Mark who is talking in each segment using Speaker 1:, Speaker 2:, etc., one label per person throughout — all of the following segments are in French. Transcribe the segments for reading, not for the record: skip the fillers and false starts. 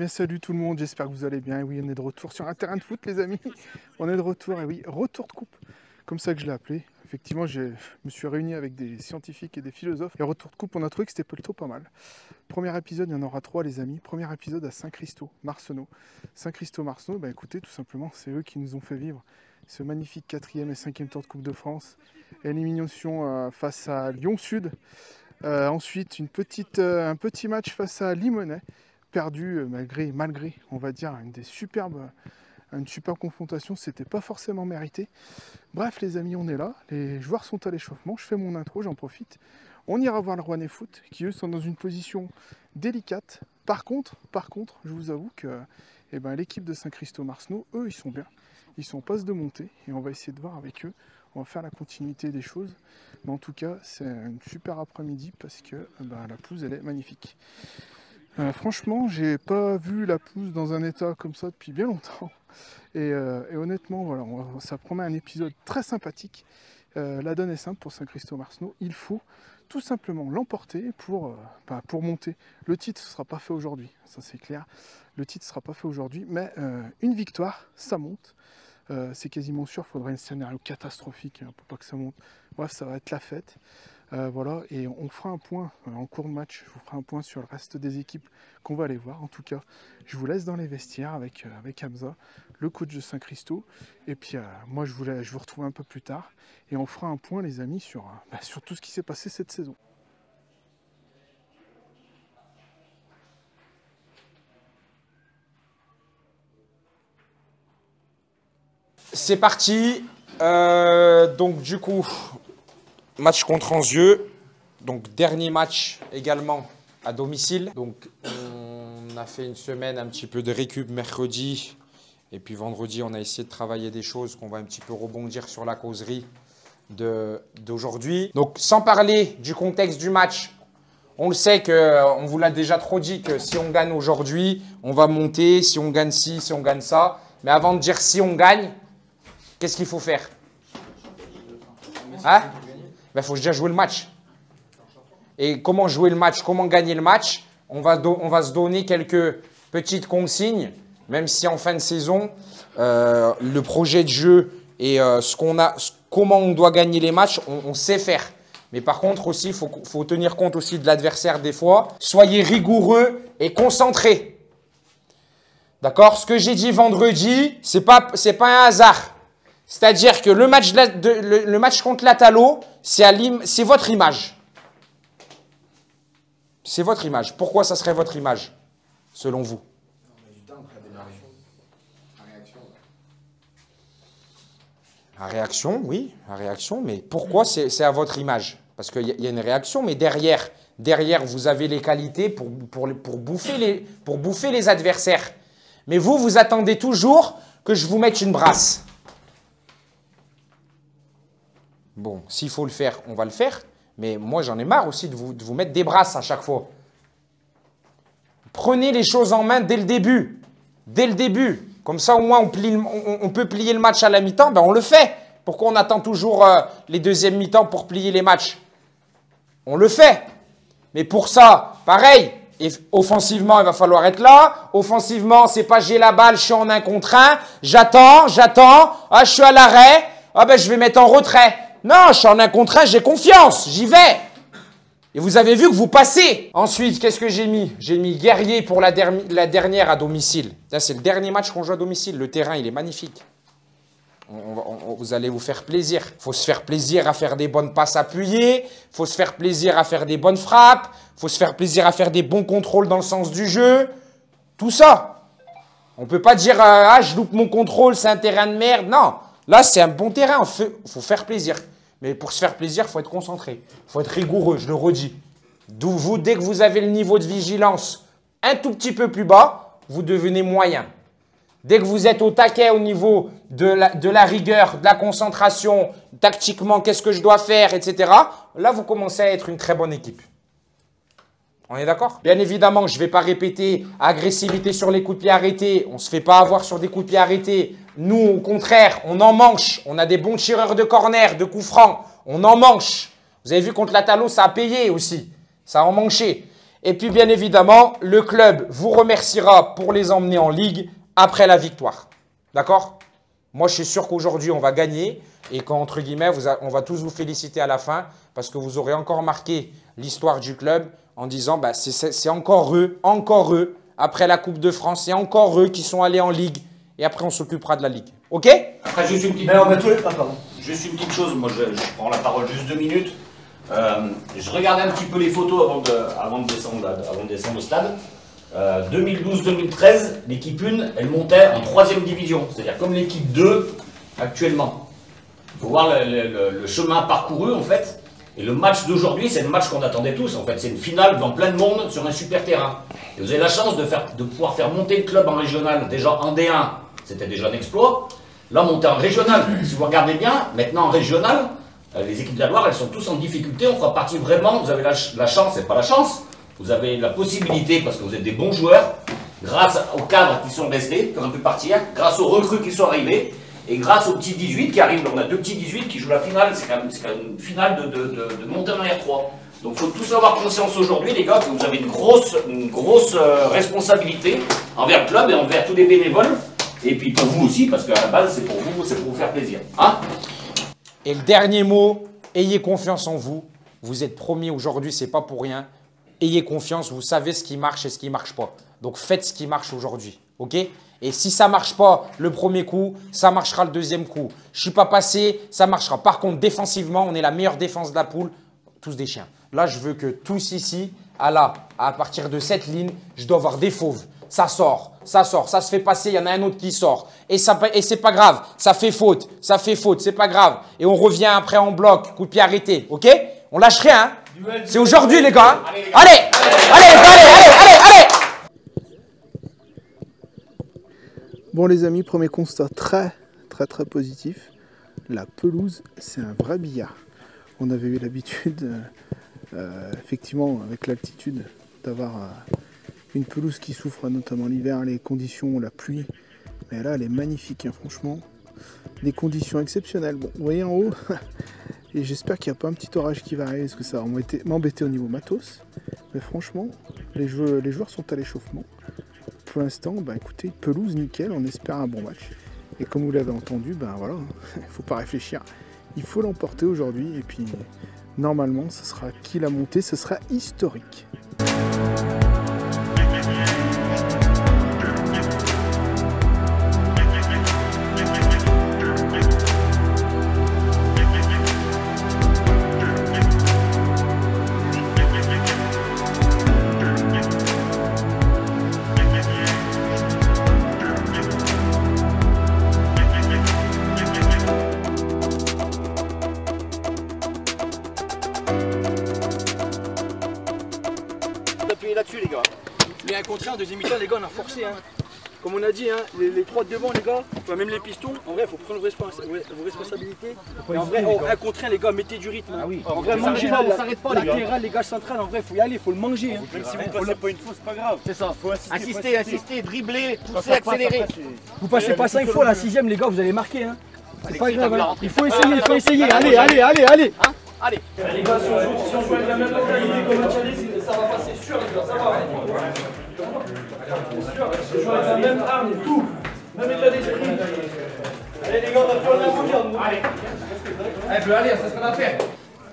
Speaker 1: bien salut tout le monde, j'espère que vous allez bien. Et oui, on est de retour sur un terrain de foot les amis. On est de retour, et oui, retour de coupe, comme ça que je l'ai appelé. Effectivement, je me suis réuni avec des scientifiques et des philosophes. Et retour de coupe, on a trouvé que c'était plutôt pas mal. Premier épisode, il y en aura 3 les amis. Premier épisode à Saint-Christo, Marcenau. Saint-Christo, Marcenau, bah écoutez, tout simplement, c'est eux qui nous ont fait vivre ce magnifique 4e et 5e tour de Coupe de France. Élimination face à Lyon Sud. Ensuite, un petit match face à Limonest, perdu malgré, on va dire, une superbe confrontation, c'était pas forcément mérité. Bref les amis, on est là, les joueurs sont à l'échauffement, je fais mon intro, j'en profite. On ira voir le Rouennais Foot, qui eux sont dans une position délicate. Par contre, je vous avoue que l'équipe de Saint-Christo-Marcenau, eux, ils sont bien. Ils sont en passe de montée, et on va essayer de voir avec eux. On va faire la continuité des choses. Mais en tout cas, c'est une super après-midi parce que la pelouse, elle est magnifique. Franchement, j'ai pas vu la pelouse dans un état comme ça depuis bien longtemps. Et honnêtement, voilà, ça promet un épisode très sympathique. La donne est simple pour Saint-Christo-Marcenau. Il faut tout simplement l'emporter pour monter. Le titre ne sera pas fait aujourd'hui, ça c'est clair. Le titre ne sera pas fait aujourd'hui, mais une victoire, ça monte. C'est quasiment sûr, il faudrait un scénario catastrophique pour pas que ça monte. Bref, ça va être la fête. Voilà, et on fera un point en cours de match, je vous ferai un point sur le reste des équipes qu'on va aller voir. En tout cas, je vous laisse dans les vestiaires avec Hamza, le coach de Saint-Christo. Et puis moi, je vous retrouve un peu plus tard. Et on fera un point, les amis, sur tout ce qui s'est passé cette saison.
Speaker 2: C'est parti. Donc du coup, match contre Anzieux. Donc dernier match également à domicile. Donc on a fait une semaine un petit peu de récup mercredi. Et puis vendredi, on a essayé de travailler des choses qu'on va un petit peu rebondir sur la causerie d'aujourd'hui. Donc sans parler du contexte du match, on le sait qu'on vous l'a déjà trop dit que si on gagne aujourd'hui, on va monter. Si on gagne ci, si on gagne ça. Mais avant de dire si on gagne, qu'est-ce qu'il faut faire? Hein? Il faut déjà jouer le match. Et comment jouer le match? Comment gagner le match? On va se donner quelques petites consignes, même si en fin de saison, le projet de jeu et comment on doit gagner les matchs, on sait faire. Mais par contre aussi, il faut tenir compte aussi de l'adversaire des fois. Soyez rigoureux et concentrés. D'accord? Ce que j'ai dit vendredi, c'est pas un hasard. C'est-à-dire que le match contre l'Atalo, c'est votre image. C'est votre image. Pourquoi ça serait votre image, selon vous? La réaction, oui, la réaction. Mais pourquoi c'est à votre image? Parce qu'il y a une réaction, mais derrière, vous avez les qualités pour bouffer les adversaires. Mais vous attendez toujours que je vous mette une brasse. Bon, s'il faut le faire, on va le faire. Mais moi, j'en ai marre aussi de vous mettre des brasses à chaque fois. Prenez les choses en main dès le début. Dès le début. Comme ça, au moins, on peut plier le match à la mi-temps. Ben, on le fait. Pourquoi on attend toujours les deuxièmes mi-temps pour plier les matchs? On le fait. Mais pour ça, pareil. Et offensivement, il va falloir être là. Offensivement, c'est pas j'ai la balle, je suis en 1 contre 1. J'attends. Ah, je suis à l'arrêt. Ah, ben, je vais mettre en retrait. Non, je suis en 1 contre 1, j'ai confiance, j'y vais. Et vous avez vu que vous passez. Ensuite, qu'est-ce que j'ai mis? J'ai mis Guerrier pour la dernière à domicile. C'est le dernier match qu'on joue à domicile. Le terrain, il est magnifique. Vous allez vous faire plaisir. Il faut se faire plaisir à faire des bonnes passes appuyées. Il faut se faire plaisir à faire des bonnes frappes. Il faut se faire plaisir à faire des bons contrôles dans le sens du jeu. Tout ça. On ne peut pas dire « Ah, je loupe mon contrôle, c'est un terrain de merde ». Non. Là, c'est un bon terrain, il faut faire plaisir. Mais pour se faire plaisir, il faut être concentré. Il faut être rigoureux, je le redis. Dès que vous avez le niveau de vigilance un tout petit peu plus bas, vous devenez moyen. Dès que vous êtes au taquet au niveau de la rigueur, de la concentration, tactiquement, qu'est-ce que je dois faire, etc. Là, vous commencez à être une très bonne équipe. On est d'accord? Bien évidemment, je ne vais pas répéter agressivité sur les coups de pied arrêtés. On ne se fait pas avoir sur des coups de pied arrêtés. Nous, au contraire, on en manche. On a des bons tireurs de corner, de coups francs. On en manche. Vous avez vu contre l'Atalo, ça a payé aussi. Ça a en manché. Et puis, bien évidemment, le club vous remerciera pour les emmener en Ligue après la victoire. D'accord? Moi, je suis sûr qu'aujourd'hui, on va gagner et qu'entre guillemets, on va tous vous féliciter à la fin parce que vous aurez encore marqué l'histoire du club en disant bah, c'est encore eux, après la Coupe de France, c'est encore eux qui sont allés en Ligue et après, on s'occupera de la Ligue. OK?
Speaker 3: Après, juste une petite, juste une petite chose, moi je prends la parole juste 2 minutes. Je regardais un petit peu les photos avant de descendre au stade. 2012-2013, l'équipe 1, elle montait en 3e division, c'est-à-dire comme l'équipe 2 actuellement. Il faut voir le chemin parcouru en fait. Et le match d'aujourd'hui, c'est le match qu'on attendait tous en fait. C'est une finale devant plein de monde sur un super terrain. Et vous avez la chance de pouvoir faire monter le club en régional. Déjà en D1, c'était déjà un exploit. Là, monter en régional, si vous regardez bien, maintenant en régional, les équipes de la Loire, elles sont tous en difficulté. On fera partie vraiment, vous avez la chance, c'est pas la chance. Vous avez la possibilité, parce que vous êtes des bons joueurs, grâce aux cadres qui sont restés, qui ont pu partir, grâce aux recrues qui sont arrivés, et grâce aux petits 18 qui arrivent. On a 2 petits 18 qui jouent la finale, c'est quand même une finale de montée en R3. Donc il faut tous avoir conscience aujourd'hui, les gars, que vous avez une grosse responsabilité envers le club et envers tous les bénévoles, et puis pour vous aussi, parce qu'à la base, c'est pour vous faire plaisir. Hein?
Speaker 2: Et le dernier mot, ayez confiance en vous. Vous êtes premier aujourd'hui, c'est pas pour rien. Ayez confiance, vous savez ce qui marche et ce qui ne marche pas. Donc, faites ce qui marche aujourd'hui. OK? Et si ça ne marche pas le premier coup, ça marchera le deuxième coup. Je ne suis pas passé, ça marchera. Par contre, défensivement, on est la meilleure défense de la poule. Tous des chiens. Là, je veux que tous ici, à partir de cette ligne, je dois avoir des fauves. Ça sort, ça se fait passer, il y en a un autre qui sort. Et c'est pas grave, ça fait faute, c'est pas grave. Et on revient après en bloc, coup de pied arrêté. OK? On lâche rien, hein? C'est aujourd'hui, les gars. Allez.
Speaker 1: Bon les amis, premier constat très positif. La pelouse, c'est un vrai billard. On avait eu l'habitude, effectivement, avec l'altitude, d'avoir une pelouse qui souffre notamment l'hiver, les conditions, la pluie. Mais là, elle est magnifique, hein, franchement. Des conditions exceptionnelles. Bon, vous voyez en haut, et j'espère qu'il n'y a pas un petit orage qui va arriver, parce que ça va m'embêter au niveau matos. Mais franchement, les joueurs sont à l'échauffement. Pour l'instant, bah écoutez, pelouse nickel, on espère un bon match. Et comme vous l'avez entendu, ben voilà, il ne faut pas réfléchir. Il faut l'emporter aujourd'hui, et puis normalement, ce sera qui l'a monté, ce sera historique.
Speaker 4: Là-dessus les gars. Mais un contre un en deuxième mi-temps les gars on a forcé hein. Comme on a dit hein, les 3 de devant les gars, enfin, même les pistons, en vrai il faut prendre vos responsabilités. Et en vrai un contre un les gars, mettez du rythme. Ah oui. En vrai manger là, on s'arrête pas latéral les gars central, en vrai il faut y aller, il faut le manger. Hein.
Speaker 3: Même si vous passez pas une fois c'est pas grave.
Speaker 4: C'est ça.
Speaker 3: Faut insister, dribbler, pousser, accélérer.
Speaker 4: Vous passez pas 5 fois la 6ème les gars, vous allez marquer hein. C'est pas grave hein. Il faut essayer, allez.
Speaker 3: Hein? Allez.
Speaker 4: Les gars, si on joue avec la même mentalité comme Mathias, ça va passer sûr les gars, ça va. C'est sûr, je joue avec la même arme, tout. Même état d'esprit. Allez les gars, on va faire la mondiale. Allez, c'est ce qu'on a fait.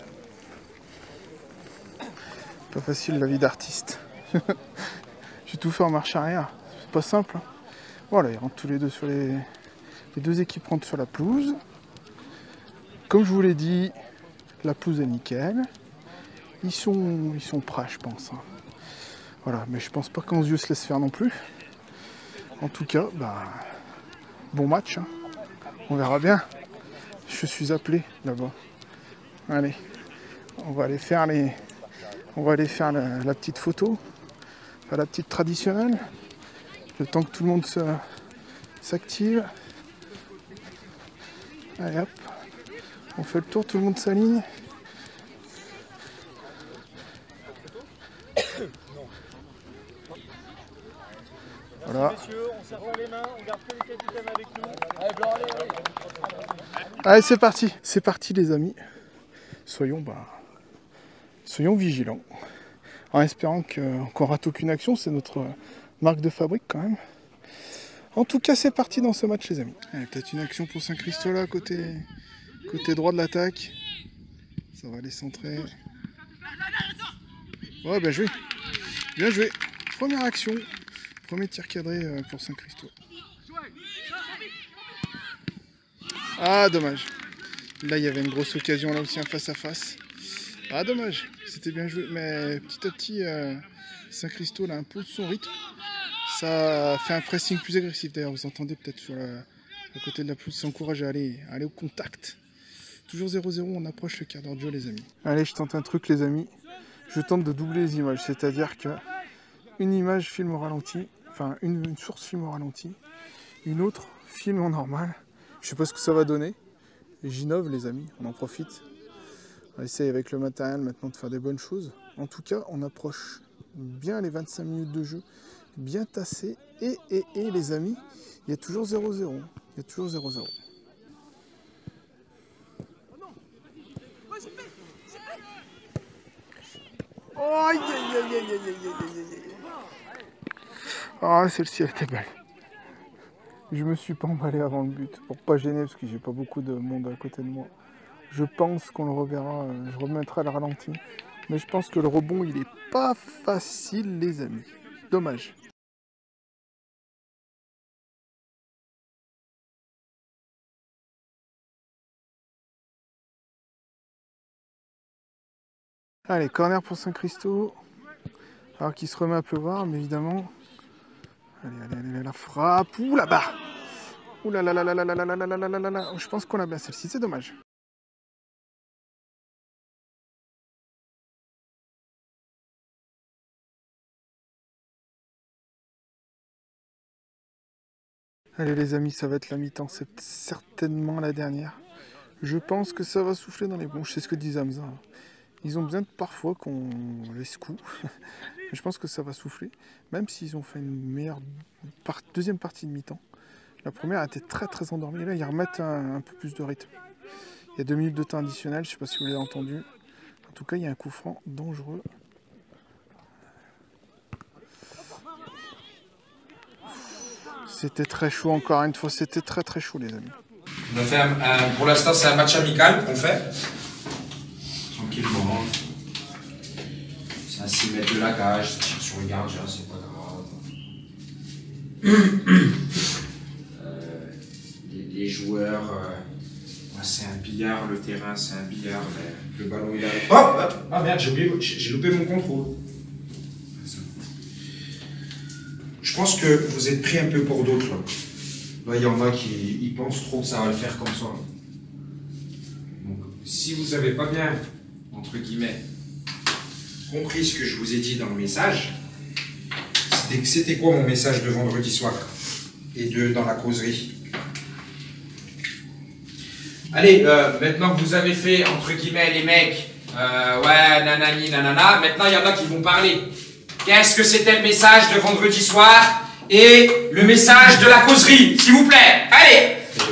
Speaker 1: Pas facile la vie d'artiste. J'ai tout fait en marche arrière. C'est pas simple. Hein. Voilà, ils rentrent tous les deux sur les deux équipes rentrent sur la pelouse. Comme je vous l'ai dit, la pelouse est nickel. Ils sont prêts, je pense. Hein. Voilà, mais je pense pas qu'Anzieux se laisse faire non plus. En tout cas, bah, bon match. Hein. On verra bien. Je suis appelé là-bas. Allez, on va aller faire la petite photo, faire la petite traditionnelle. Le temps que tout le monde s'active. Allez hop, on fait le tour, tout le monde s'aligne. Voilà. Allez, c'est parti. C'est parti les amis. Soyons vigilants. En espérant qu'on rate aucune action, c'est notre marque de fabrique quand même. En tout cas, c'est parti dans ce match, les amis. Peut-être une action pour Saint-Christo là, côté droit de l'attaque. Ça va les centrer. Ouais, bien joué. Bien joué. Première action. Premier tir cadré pour Saint-Christo. Ah, dommage. Là, il y avait une grosse occasion, là aussi, un face-à-face. Ah, dommage. C'était bien joué. Mais petit à petit, Saint-Christo, là, impose son rythme. Ça fait un pressing plus agressif. D'ailleurs, vous entendez peut-être sur à côté de la pelouse, ça encourage à aller au contact. Toujours 0-0, on approche le quart d'heure de jeu, les amis. Allez, je tente un truc, les amis. Je tente de doubler les images. C'est-à-dire que une image filme au ralenti, enfin, une source filme au ralenti, une autre filme en normal. Je sais pas ce que ça va donner. J'innove, les amis, on en profite. On essaye avec le matériel maintenant de faire des bonnes choses. En tout cas, on approche bien les 25 minutes de jeu, bien tassé. Et les amis, il y a toujours 0-0. Il y a toujours 0-0. Oh, aïe, aïe, aïe, aïe, aïe, aïe, aïe. Ah, celle-ci, elle était belle. Je me suis pas emballé avant le but, pour pas gêner, parce que j'ai pas beaucoup de monde à côté de moi. Je pense qu'on le reverra, je remettrai le ralenti. Mais je pense que le rebond, il est pas facile, les amis. Dommage. Allez, corner pour Saint-Christo. Alors qu'il se remet à pleuvoir, mais évidemment... Allez, la frappe. Ouh là-bas. Ouh là là là là là là là là là là là là là. Je pense qu'on a bien celle-ci, c'est dommage. Allez les amis, ça va être la mi-temps, c'est certainement la dernière. Je pense que ça va souffler dans les bons. Je sais ce que dit Hamza. Ils ont besoin parfois qu'on les secoue. Je pense que ça va souffler, même s'ils ont fait une meilleure deuxième partie de mi-temps. La première a été très très endormie. Là, ils remettent un peu plus de rythme. Il y a 2 minutes de temps additionnel, je ne sais pas si vous l'avez entendu. En tout cas, il y a un coup franc dangereux. C'était très chaud encore une fois, c'était très très chaud les amis.
Speaker 2: On a fait pour l'instant, c'est un match amical qu'on fait. Tranquillement. C'est à 6 mètres de la cage, ça tire sur le gardien, c'est pas grave. Les joueurs, c'est un billard, le terrain c'est un billard, mais le ballon il arrive. Hop, ah merde, j'ai loupé mon contrôle. Je pense que vous êtes pris un peu pour d'autres là. Là, il y en a qui pensent trop que ça va le faire comme ça. Donc, si vous n'avez pas bien, entre guillemets, compris ce que je vous ai dit dans le message, c'était quoi mon message de vendredi soir et dans la causerie. Allez, maintenant que vous avez fait, entre guillemets, les mecs, ouais, nanani, nanana, maintenant il y en a qui vont parler. Qu'est-ce que c'était le message de vendredi soir et le message de la causerie, s'il vous plaît. Allez.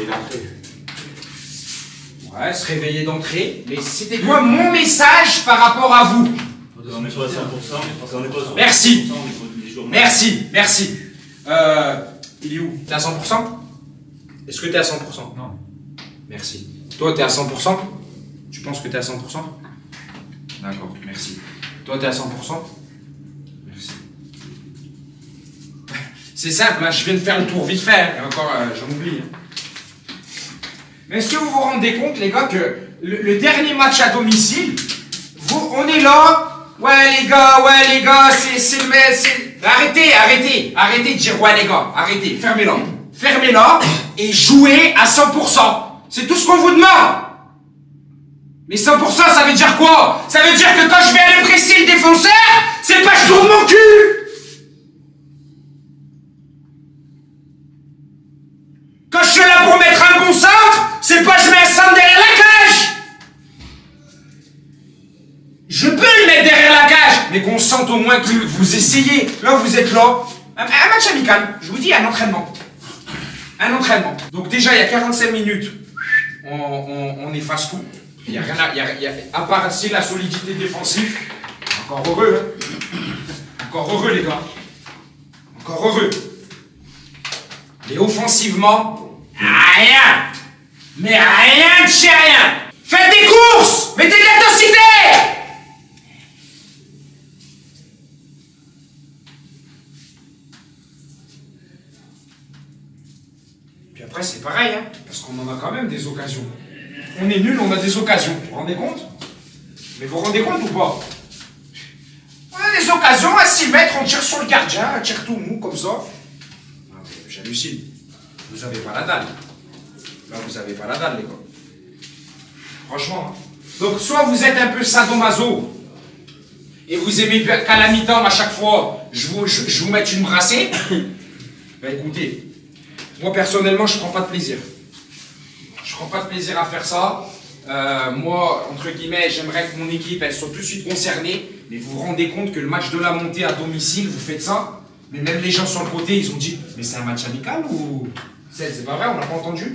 Speaker 2: Ouais, se réveiller d'entrée. Mais c'était quoi mon message par rapport à vous?
Speaker 5: On est pas à 100%, on est pas à 100%.
Speaker 2: Merci. Merci. Il est où? T'es à 100%? Est-ce que t'es à 100%?
Speaker 5: Non.
Speaker 2: Merci. Toi, t'es à 100%? Tu penses que t'es à 100%? D'accord, merci. Toi, t'es à 100%? Merci. C'est simple, hein, je viens de faire le tour vite fait. Hein. Et encore, j'en oublie. Hein. Mais est-ce que vous vous rendez compte, les gars, que le dernier match à domicile, on est là. Ouais, les gars, c'est le mec. Arrêtez de dire ouais, les gars. Arrêtez, fermez-la et jouez à 100%. C'est tout ce qu'on vous demande. Mais 100%, ça veut dire quoi? Ça veut dire que quand je vais aller presser le défenseur, c'est pas je tourne mon cul. Quand je suis là pour mettre un bon centre, c'est pas je mets un centre derrière la cage. Je peux le mettre derrière la cage, mais qu'on sente au moins que vous essayez. Là, vous êtes là. Un match amical, je vous dis, un entraînement. Donc déjà, il y a 45 minutes, on efface tout. Il n'y a rien à part c'est la solidité défensive. Encore heureux, hein. Encore heureux, les gars. Encore heureux. Mais offensivement, rien. Mais rien de chez rien. Faites des courses. Mettez de l'intensité. Puis après, c'est pareil, hein, parce qu'on en a quand même des occasions. On est nul, on a des occasions. Vous vous rendez compte? Mais vous vous rendez compte ou pas? On a des occasions à 6 mètres, on tire sur le gardien, un tir tout mou, comme ça. Non, mais j'hallucine. Vous avez pas la dalle. Là, vous avez pas la dalle, les gars. Franchement. Donc, soit vous êtes un peu sadomaso, et vous aimez qu'à la mi-temps, à chaque fois, je vous mette une brassée. Ben écoutez, moi, personnellement, je prends pas de plaisir. Je prends pas de plaisir à faire ça. Moi, entre guillemets, j'aimerais que mon équipe, elle soit tout de suite concernée. Mais vous vous rendez compte que le match de la montée à domicile, vous faites ça? Mais même les gens sur le côté, ils ont dit, mais c'est un match amical ou... C'est pas vrai, on n'a pas entendu?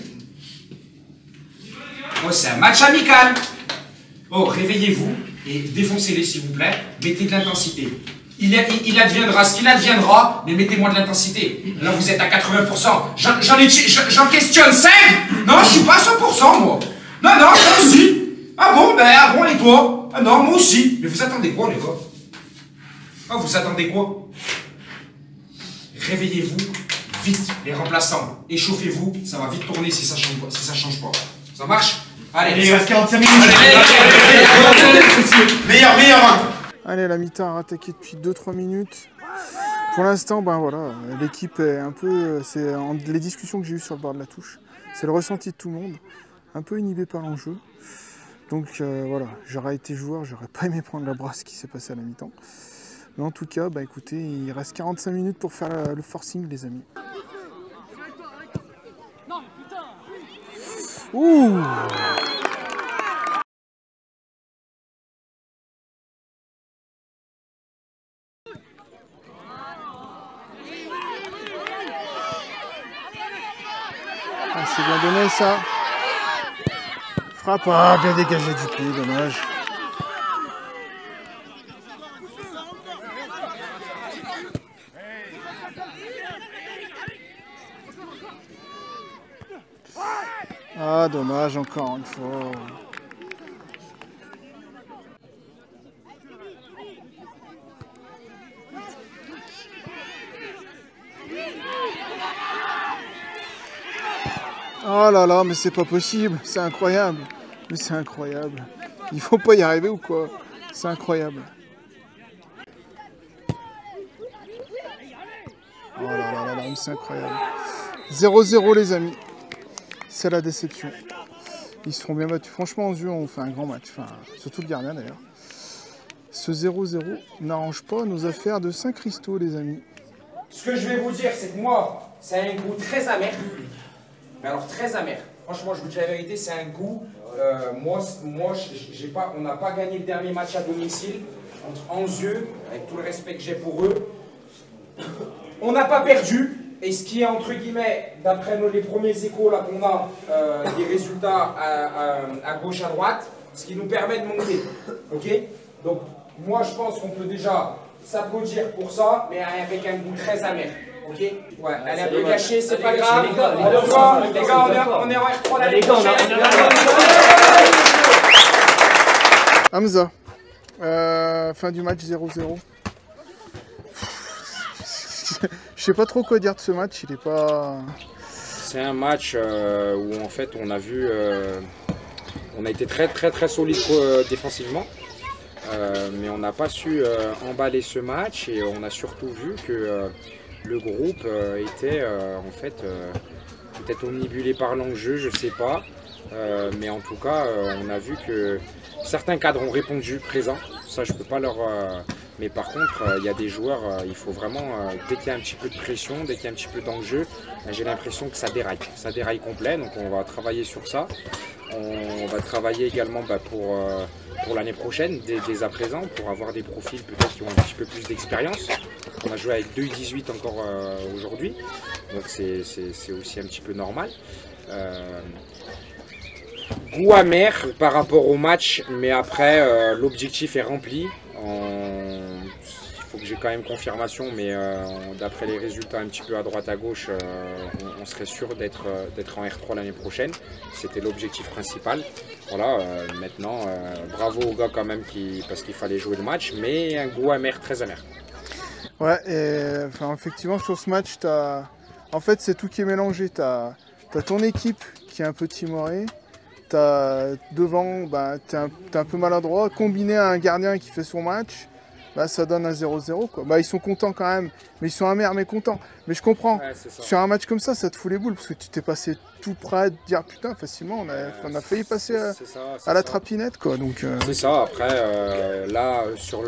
Speaker 2: Oh, c'est un match amical. Oh, réveillez-vous et défoncez-les, s'il vous plaît. Mettez de l'intensité. Il adviendra ce qu'il adviendra, mais mettez-moi de l'intensité. Là, vous êtes à 80%. J'en questionne 5. Non, je suis pas à 100%, moi. Non, moi aussi. Ah bon, et toi? Ah non, moi aussi. Mais vous attendez quoi, les gars? Ah, vous attendez quoi? Réveillez-vous, vite, les remplaçants. Échauffez-vous, ça va vite tourner si ça change pas. Ça marche? Allez,
Speaker 5: Il reste 45 minutes. Meilleur.
Speaker 1: Allez, la mi-temps a rattaqué depuis 2-3 minutes. Pour l'instant, ben voilà, l'équipe est un peu... C'est les discussions que j'ai eues sur le bord de la touche. C'est le ressenti de tout le monde. Un peu inhibé par l'enjeu. Donc voilà, j'aurais été joueur, j'aurais pas aimé prendre la brasse qui s'est passée à la mi-temps. Mais en tout cas, bah écoutez, il reste 45 minutes pour faire le forcing, les amis. Ouh! Ah, c'est bien donné ça. Frappe, ah, bien dégagé du pied, dommage. Ah, dommage, encore une fois. Oh là là, mais c'est pas possible, c'est incroyable. Mais c'est incroyable. Il faut pas y arriver ou quoi? C'est incroyable. Oh là là là là, mais c'est incroyable. 0-0 les amis. C'est la déception. Ils se seront bien battus. Franchement, en jeu, on fait un grand match. Enfin, surtout le gardien d'ailleurs. Ce 0-0 n'arrange pas nos affaires de Saint-Christo, les amis.
Speaker 2: Ce que je vais vous dire, c'est que moi, c'est un goût très amer. Mais alors très amer. Franchement, je vous dis la vérité, c'est un goût. On n'a pas gagné le dernier match à domicile contre Anzieux, avec tout le respect que j'ai pour eux. On n'a pas perdu. Et ce qui est, entre guillemets, d'après les premiers échos là qu'on a, des résultats à gauche, à droite, ce qui nous permet de monter. Ok? Donc, moi, je pense qu'on peut déjà s'applaudir pour ça, mais avec un goût très amer. Ok? Ouais, elle est un peu gâchée, c'est pas grave. Les gars, on est en R3 l'année prochaine.
Speaker 1: Hamza, fin du match 0-0. Je sais pas trop quoi dire de ce match, il est pas...
Speaker 2: C'est un match où en fait on a vu, on a été très solide défensivement, mais on n'a pas su emballer ce match et on a surtout vu que le groupe était en fait peut-être omnibulé par l'enjeu, je sais pas, mais en tout cas on a vu que certains cadres ont répondu présents, ça je peux pas leur... Mais par contre, il y a des joueurs, il faut vraiment, dès qu'il y a un petit peu de pression, dès qu'il y a un petit peu d'enjeu, j'ai l'impression que ça déraille complet, donc on va travailler sur ça. On va travailler également pour l'année prochaine, dès à présent, pour avoir des profils peut-être qui ont un petit peu plus d'expérience. On a joué avec 2 U18 encore aujourd'hui, donc c'est aussi un petit peu normal. Goût amer par rapport au match, mais après l'objectif est rempli. j'ai quand même confirmation, mais d'après les résultats un petit peu à droite à gauche, on serait sûr d'être en R3 l'année prochaine. C'était l'objectif principal. Voilà, maintenant, bravo aux gars quand même parce qu'il fallait jouer le match, mais un goût amer, très amer.
Speaker 1: Ouais, et enfin, effectivement, sur ce match, en fait, c'est tout qui est mélangé. Tu as ton équipe qui est un peu timorée. Devant, bah, tu es un peu maladroit. Combiné à un gardien qui fait son match, bah, ça donne un 0-0. Bah, ils sont contents quand même, mais ils sont amers mais contents. Mais je comprends.
Speaker 2: Ouais,
Speaker 1: sur un match comme ça te fout les boules parce que tu t'es passé tout près de dire putain, facilement, on a failli passer à la trapinette. Quoi, donc,
Speaker 2: c'est ça. Après, là, sur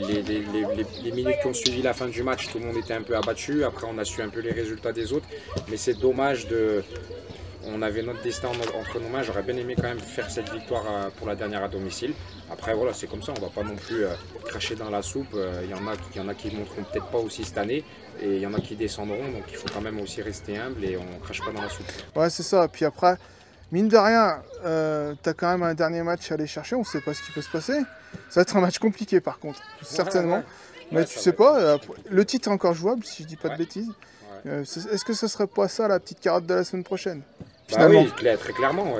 Speaker 2: les minutes qui ont suivi la fin du match, tout le monde était un peu abattu. Après, on a su un peu les résultats des autres. Mais c'est dommage On avait notre destin entre nos mains. J'aurais bien aimé quand même faire cette victoire pour la dernière à domicile. Après, voilà, c'est comme ça. On ne va pas non plus cracher dans la soupe. Il y en a qui ne monteront peut-être pas aussi cette année. Et il y en a qui descendront. Donc, il faut quand même aussi rester humble et on ne crache pas dans la soupe.
Speaker 1: Ouais, c'est ça. Puis après, mine de rien, tu as quand même un dernier match à aller chercher. On ne sait pas ce qui peut se passer. Ça va être un match compliqué, par contre. Certainement. Ouais. Mais tu sais pas, le titre est encore jouable, si je dis pas de bêtises. Ouais. Est-ce que ce serait pas ça, la petite carotte de la semaine prochaine?
Speaker 2: Bah oui, très clairement,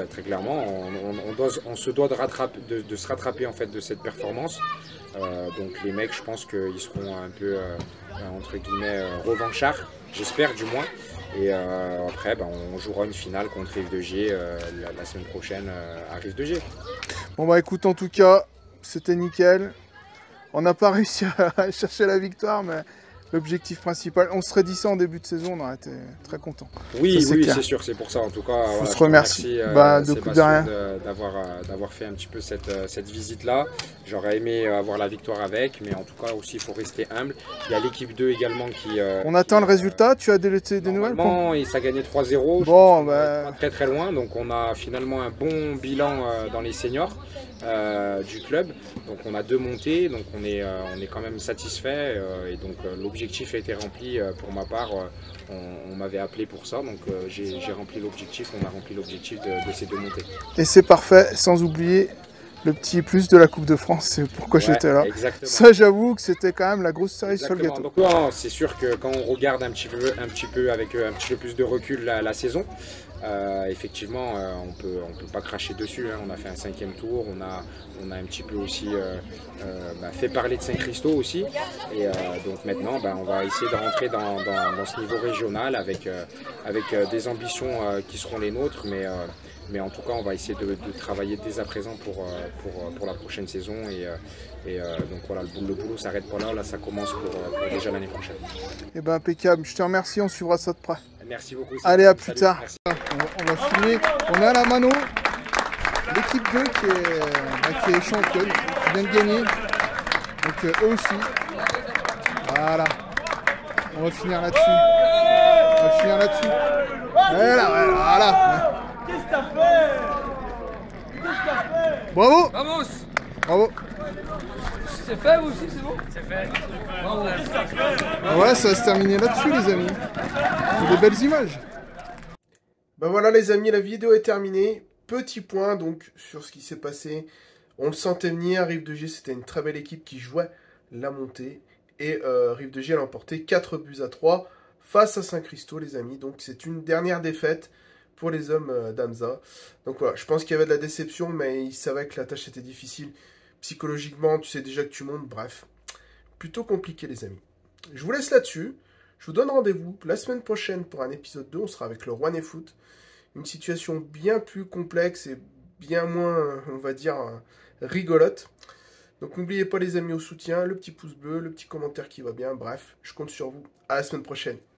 Speaker 2: on se doit de se rattraper en fait de cette performance. Donc les mecs, je pense qu'ils seront un peu entre guillemets revanchards, j'espère du moins. Et après, on jouera une finale contre Rive de Gier la semaine prochaine à Rive de Gier.
Speaker 1: Bon bah écoute, en tout cas, c'était nickel. On n'a pas réussi à chercher la victoire, mais l'objectif principal, on serait dit ça en début de saison, on aurait été très content.
Speaker 2: Oui, c'est sûr, c'est pour ça. En tout cas,
Speaker 1: on se remercie Sébastien
Speaker 2: d'avoir fait un petit peu cette visite-là. J'aurais aimé avoir la victoire avec, mais en tout cas aussi, il faut rester humble. Il y a l'équipe 2 également qui...
Speaker 1: on attend le résultat, tu as des nouvelles?
Speaker 2: Et ça a gagné 3-0,
Speaker 1: bon,
Speaker 2: pas très loin, donc on a finalement un bon bilan dans les seniors. Du club, donc on a 2 montées, donc on est quand même satisfait et donc l'objectif a été rempli pour ma part. On m'avait appelé pour ça, donc j'ai rempli l'objectif, on a rempli l'objectif de ces 2 montées.
Speaker 1: Et c'est parfait, sans oublier le petit plus de la Coupe de France, c'est pourquoi j'étais là.
Speaker 2: Exactement.
Speaker 1: Ça, j'avoue que c'était quand même la grosse cerise sur le gâteau.
Speaker 2: Donc c'est sûr que quand on regarde un petit peu avec un petit peu plus de recul la saison, effectivement, on peut pas cracher dessus. Hein. On a fait un 5e tour, on a un petit peu aussi fait parler de Saint-Christophe aussi. Et donc maintenant, on va essayer de rentrer dans ce niveau régional avec des ambitions qui seront les nôtres. Mais en tout cas, on va essayer de travailler dès à présent pour la prochaine saison. Et donc voilà, le boulot s'arrête pas là, ça commence pour déjà l'année prochaine.
Speaker 1: Eh ben impeccable, je te remercie, on suivra ça de près.
Speaker 2: Merci beaucoup.
Speaker 1: Allez, à plus tard. On va filmer, on est à la mano. L'équipe 2 qui est championne, qui vient de gagner. Donc eux aussi. Voilà. On va finir là-dessus. Voilà.
Speaker 4: Qu'est-ce que t'as fait?
Speaker 1: Bravo.
Speaker 6: Vamos.
Speaker 1: Bravo.
Speaker 6: C'est fait vous aussi, c'est bon?
Speaker 5: C'est fait.
Speaker 1: Ouais, ça va se terminer là-dessus les amis. C'est des belles images. Ben voilà les amis, la vidéo est terminée. Petit point donc sur ce qui s'est passé. On le sentait venir, Rive de Gier c'était une très belle équipe qui jouait la montée. Et Rive de Gier a emporté 4-3 face à Saint-Christophe les amis. Donc c'est une dernière défaite pour les hommes d'Amza. Donc voilà, je pense qu'il y avait de la déception, mais ils savaient que la tâche était difficile. Psychologiquement, tu sais déjà que tu montes, bref. Plutôt compliqué les amis. Je vous laisse là-dessus. Je vous donne rendez-vous la semaine prochaine pour un épisode 2. On sera avec le Rouennais Foot. Une situation bien plus complexe et bien moins, on va dire, rigolote. Donc n'oubliez pas les amis au soutien, le petit pouce bleu, le petit commentaire qui va bien. Bref, je compte sur vous. À la semaine prochaine.